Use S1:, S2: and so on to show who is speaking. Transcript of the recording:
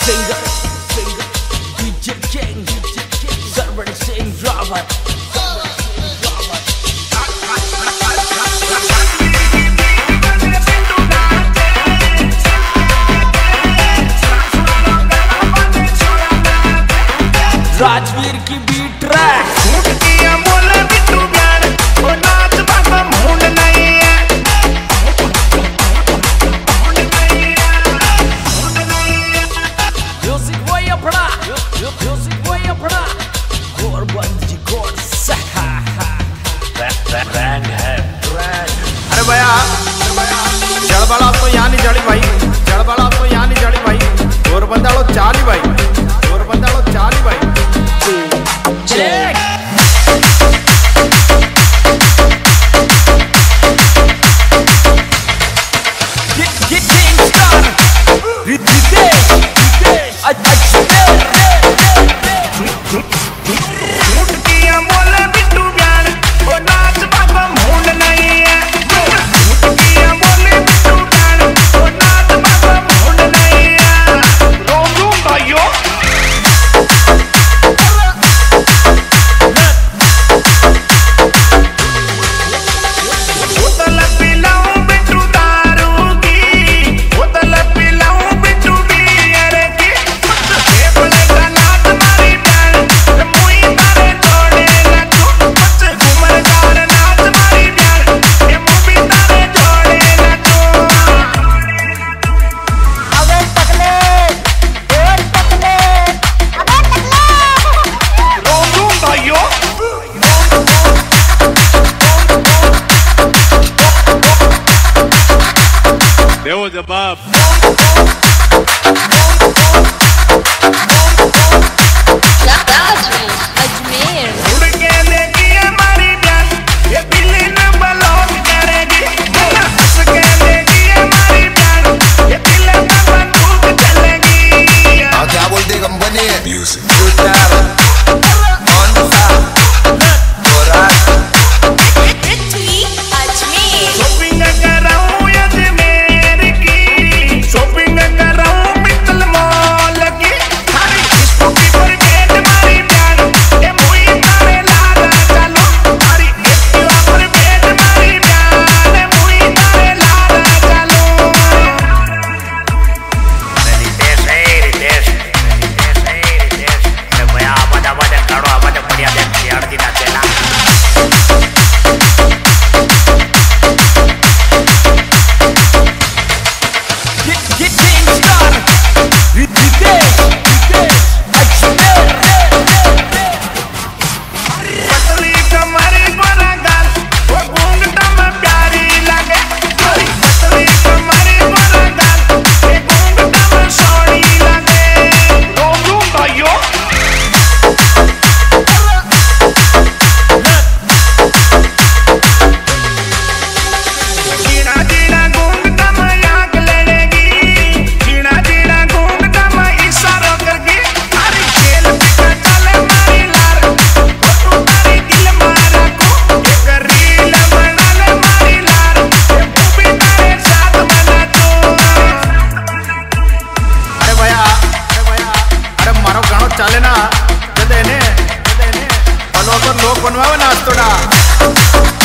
S1: singer, DJ King, Sharwan sing Rawat. Rajveer की beat track झूठ किया बोले बिट्टू ब्यान वो नाच बाबा मूड नहीं है म्यूजिक वही अपना गोरबंद जी गोर सहा ब्रांड है ब्रांड।
S2: अरे भैया जड़बड़ा तो यहाँ नहीं जड़ी भाई, जड़बड़ा तो यहाँ नहीं जड़ी भाई, गोरबंद वालों चाली भाई, गोरबंद वालों चाली भाई।
S1: Check. Get star. Ritesh Ajmer. झूठ किया बोले बिट्टू ब्यान वो नाच बाबा मूड नहीं है। झूठ किया बोले बिट्टू ब्यान वो नाच बाबा मूड नहीं है। रोज़ू भाइयों
S3: जवाब
S1: अजमेर उड़ के लेगी हमारी जान ये दिल्ली न ब्लॉक करेगी हंस के लेगी हमारी जान ये दिल में बंदूक चलेगी।
S4: हाँ क्या बोलते कंपनी है म्यूजिक
S2: चाले ना जदेने पलो तो लोग बनवावे नाच तोड़ा।